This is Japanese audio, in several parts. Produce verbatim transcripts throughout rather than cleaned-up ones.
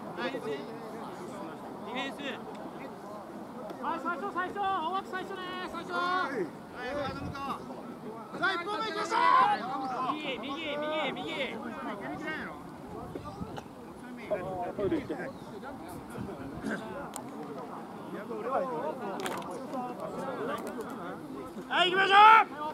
はい、最初、最初、大枠最初ね、最初。はい、さあ、一本目行きましょう。右、右、右、右。トイレ行って。はい、行きましょう。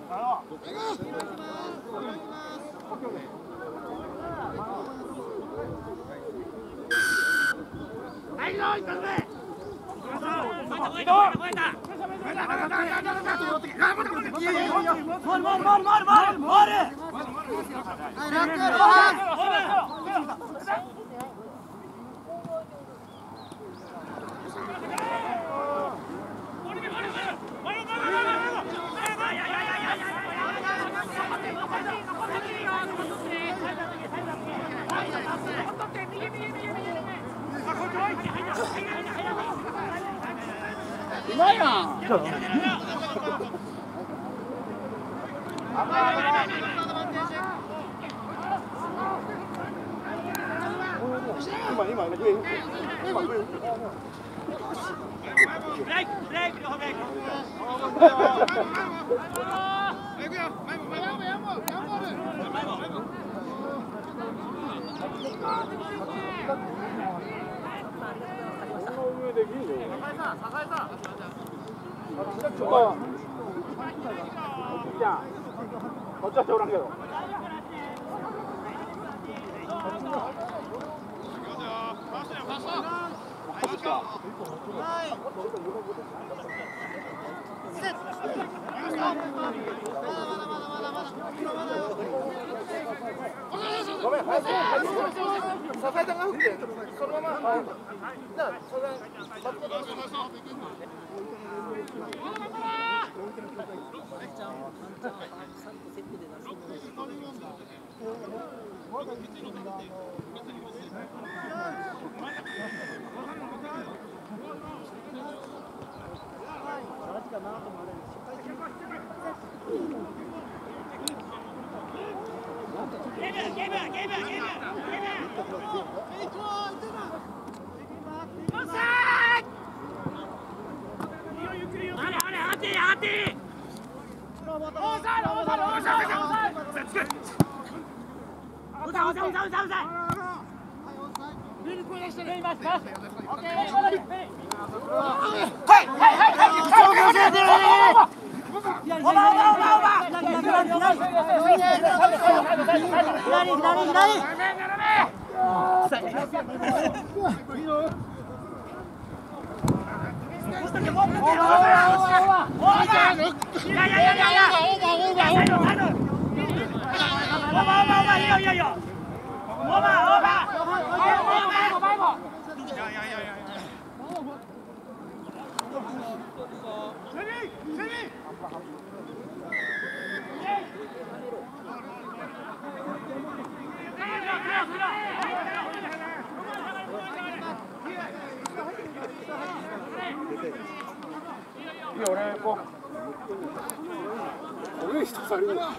はい、どういったのね。うまいやん。今今上今上。ブレイクブレイクのブレイク。上でいいよ。じゃあ、こっちは通らんけど。ごめん、早く。支えたがなくて、そのまま。じゃあ、それ。いや、俺こう。上人足りん。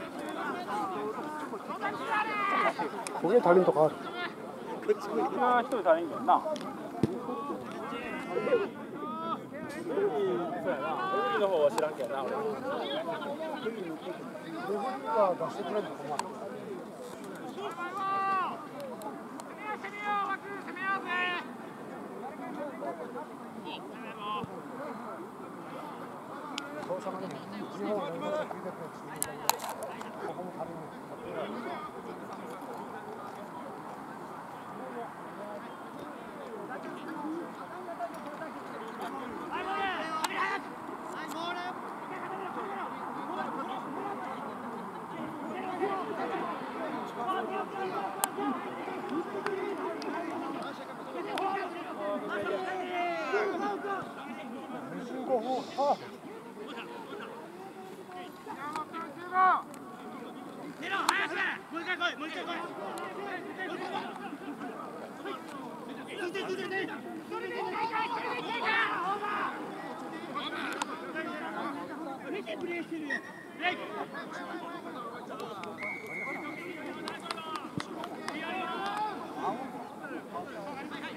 上足りんとかある。今一人足りんけどな。そうやな。海の方は知らんけどな、俺。は出してくれるのかな。 はい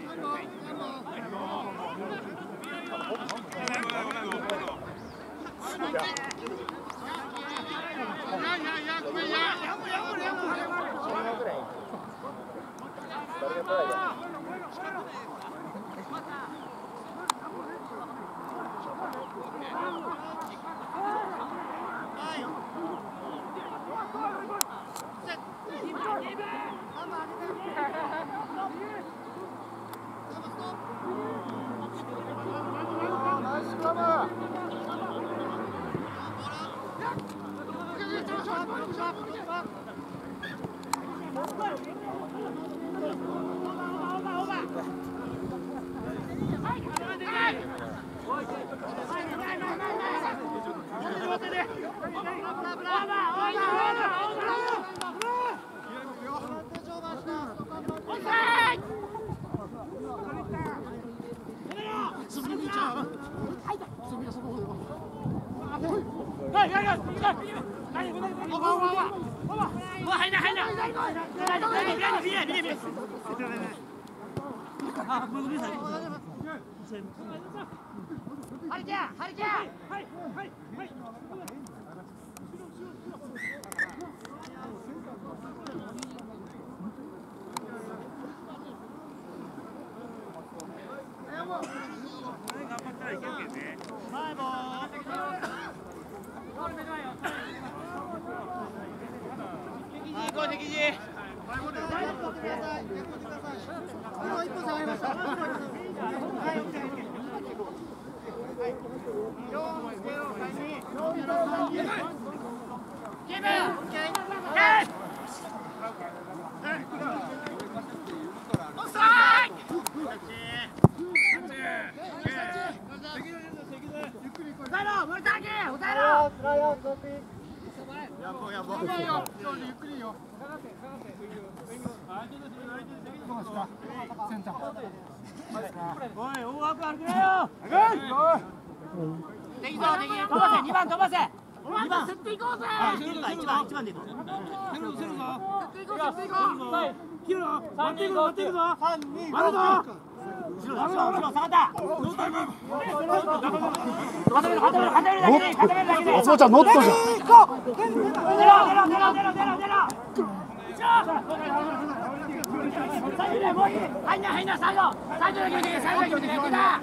松本ちゃんノットじゃん。 入んな入んな最後最後だけ見て最後だけ見て最後だ。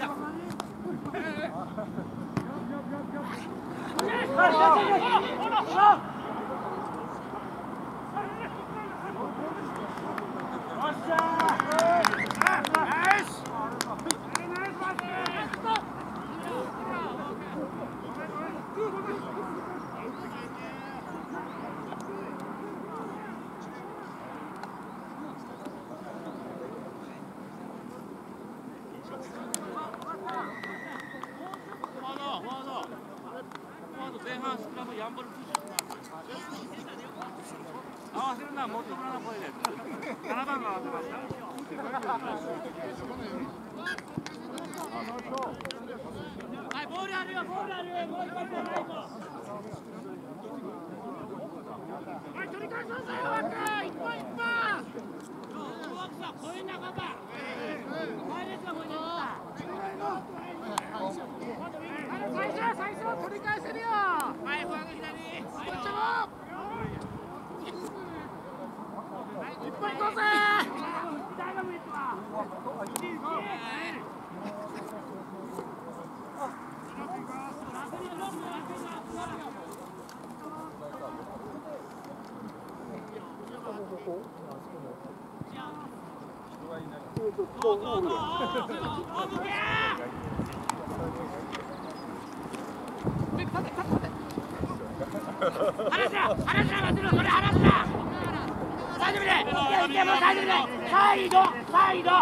前半スクラムやんばるプッシュ合わせるのは元村の声です。ななばんが合わせました。 はい、ボールあるよ、ボールあるよ、もう一発ないと。はい、取り返そうぜ、若い、一本一本。大枠さ、超えなかった。前列が超えなかった。最初、最初、取り返せるよ。はい、フォアの左。こっちも。一本いこうぜ。大丈夫ですわ。離すな、離すな、待ってろ、それ離すな。大丈夫で、いやもう大丈夫で、サイド、サイド。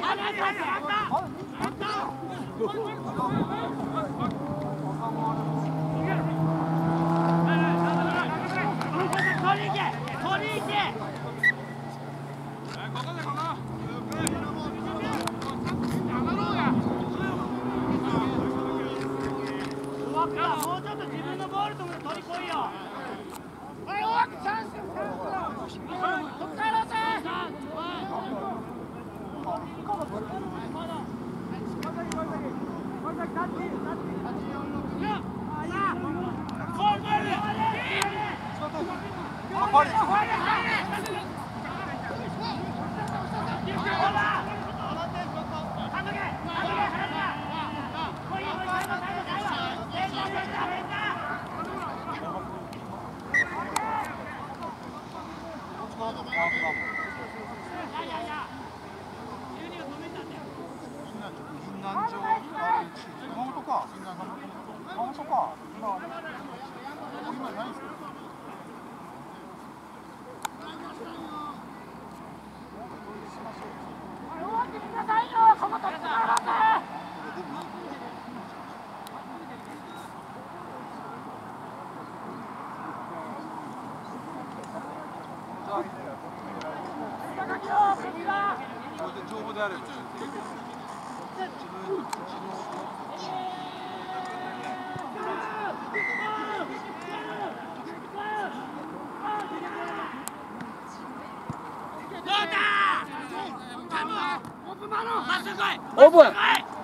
オープン。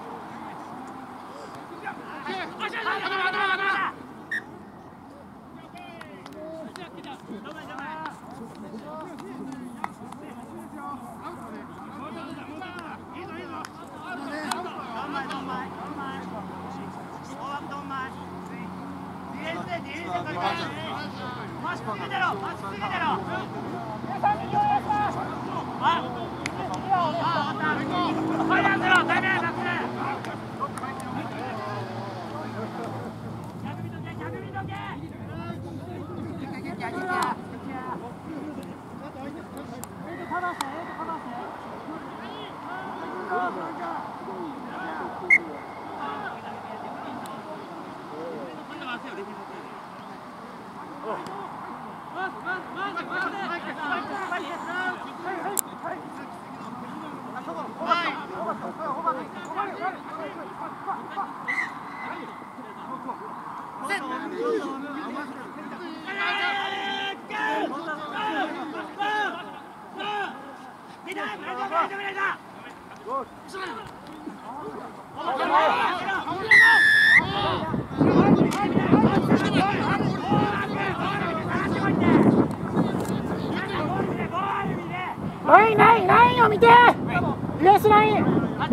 ラインラインラインを見て、レースライン。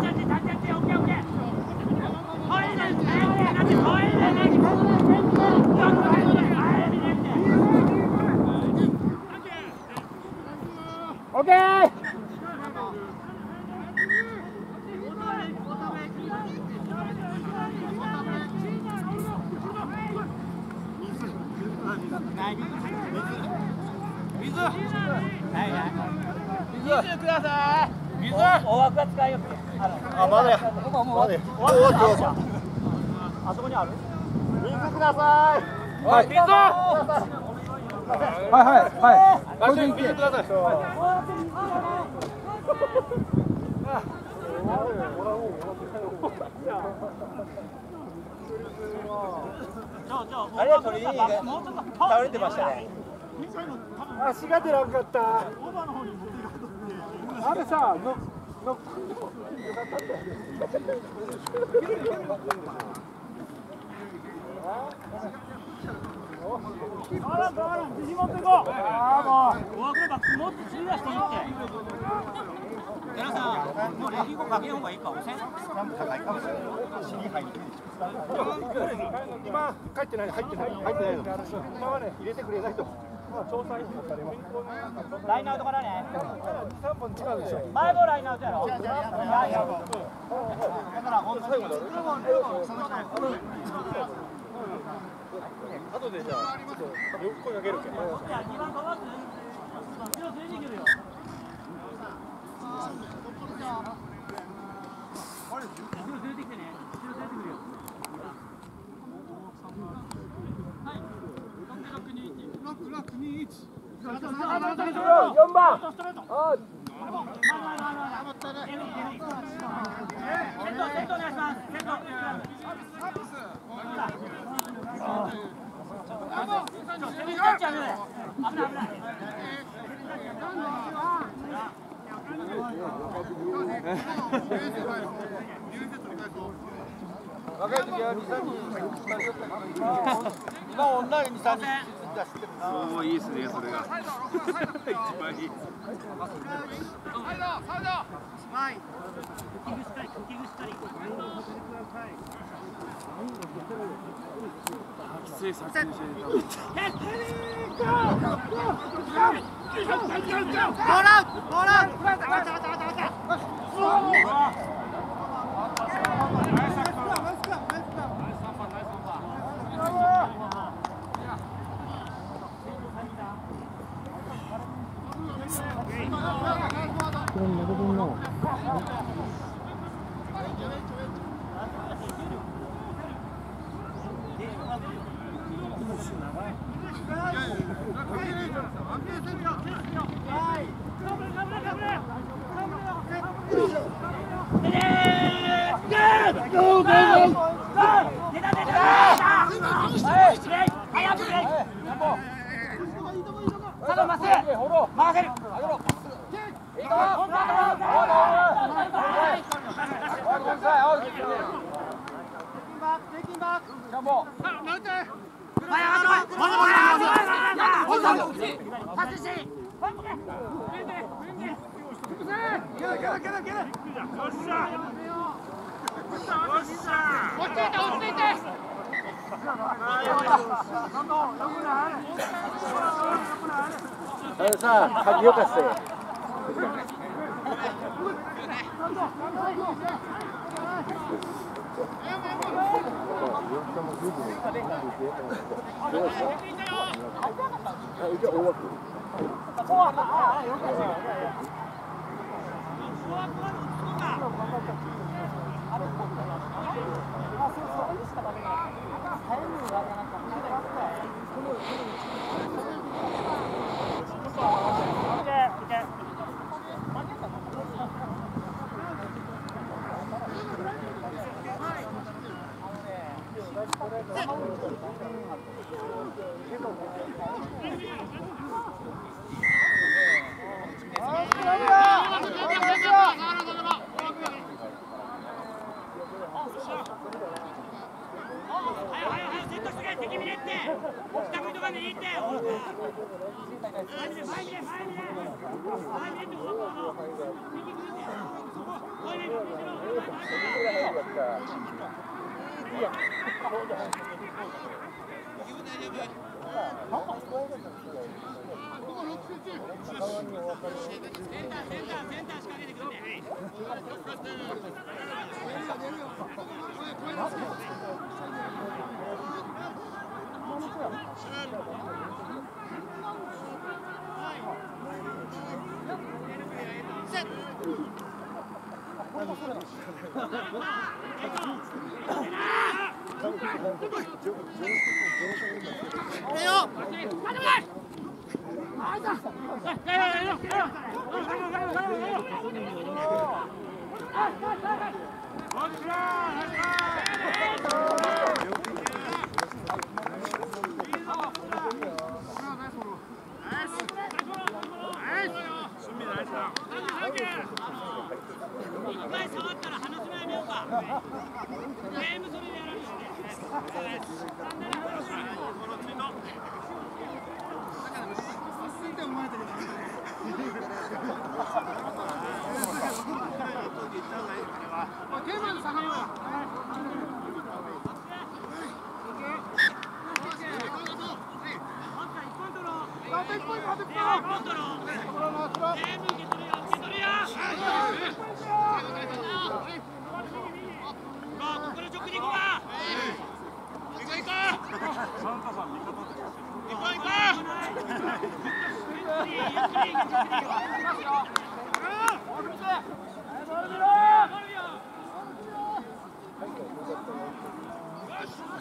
オッケー。 水。はいはい。水ください。水。大枠が使いよくて。 あ、まだや。まだや。おお、そうそう。 あそこにある。 水ください。 はい。水。 はいはいはい。これで水ください。 あれは取りに倒れてましたね。 足が出なかった。あれさ、の、の、あら、あら、自信持っていこう。ああ、もう。 大枠バックもっと釣り出していって。皆さん、もうレギゴかけん方がいいか、押せん。高いかもしれない。 今帰ってない、入ってない、入ってないの。今はね、入れてくれないと。まあ、調査員だったら今。 ラインアウトからね。 に、さんぼん違うでしょ。 前もラインアウトやろ。いやいや。だから本当に。 後でじゃあ、ちょっとよく声かけるけど。 いや、にばん飛ばす。後ろついてくるよ。 よんばん。あ若い時はに、さんにん今オンラインに、さんにん出してるな。 おおいいですねそれが。一番いい。きつい作戦してる。あのさ、鍵よかったよ。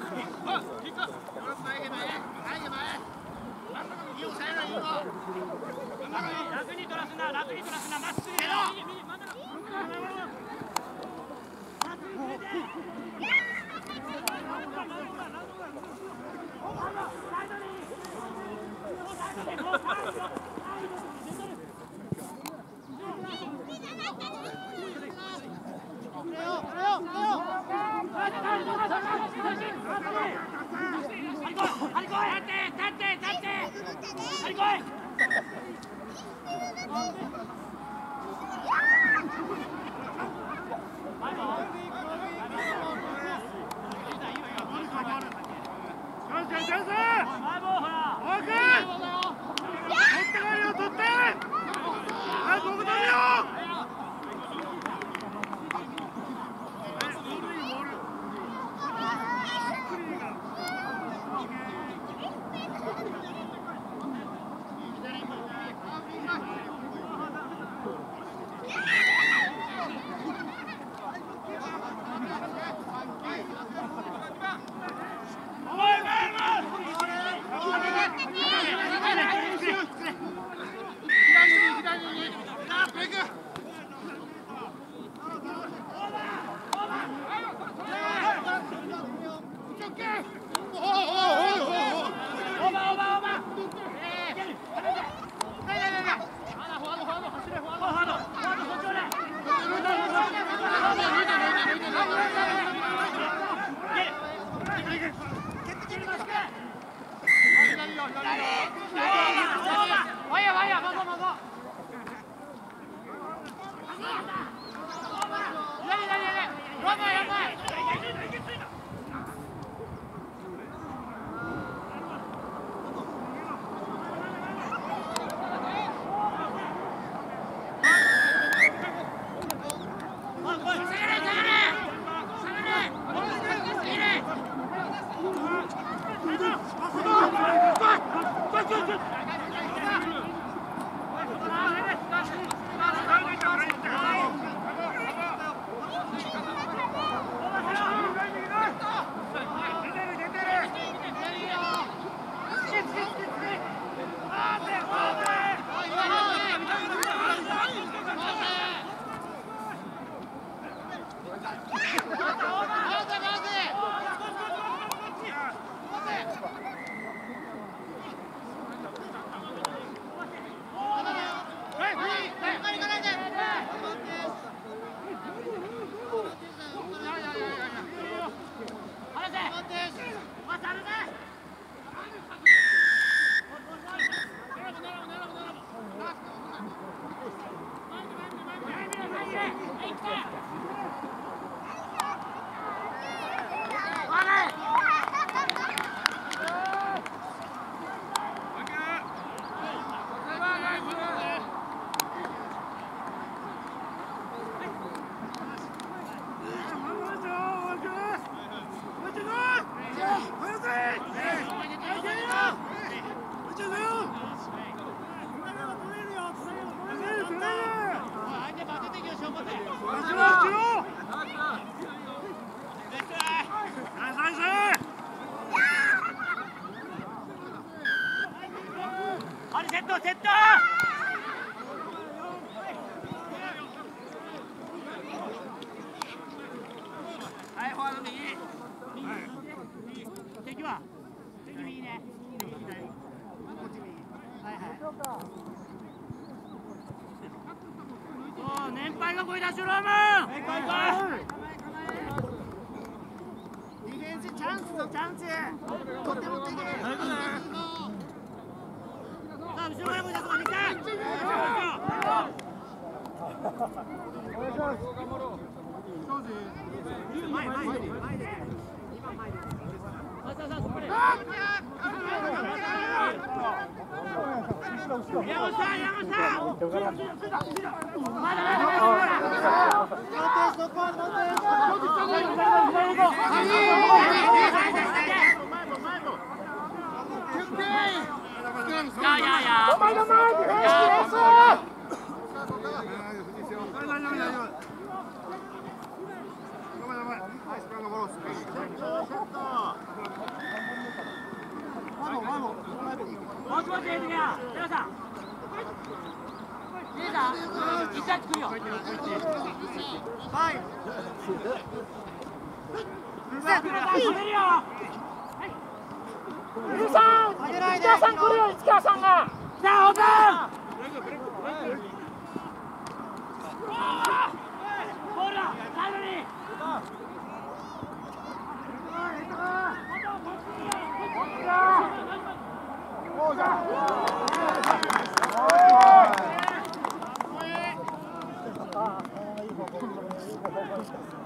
Hãy subscribe cho kênh Ghiền Mì Gõ để không bỏ lỡ 이거 거의 다 줄어면. 디펜스 찬스다 찬스. 걷대 못 되게. 자,後ろからも出すわ、見て。前前前で。さあさあそこで。山下山下。まだまだ。ややや。お前の前で。や。もう少し入れてみよう。皆さん。皆さん、一旦作るよ。はい。さあ、決めるよ。ゆうさん、市川さん来るよ、市川さんが。さあ、オープン。ボールだ、サイドに。 ああ、いい方向。